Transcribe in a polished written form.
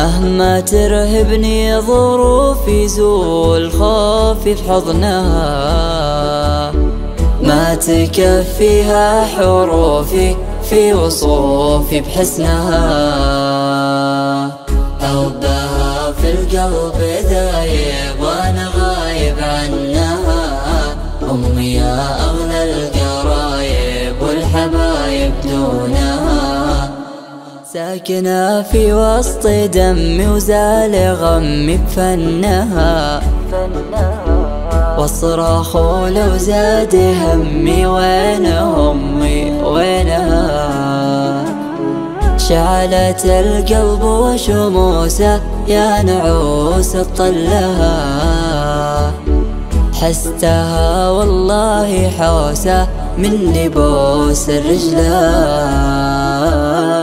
مهما ترهبني ظروفي زول خوفي في حضنها، ما تكفيها حروفي في وصوفي بحسنها. حبها في القلب ذايب وانا غايب عنها، أمي يا أغلى القرايب والحبايب دونها، ساكنة في وسط دمي وزال غمي بفنها. واصرخ لو زاد همي وين أمي وينها، شعلت القلب وشموسه يا نعوس تطلها، حستها والله حوسه مني بوس الرجلها.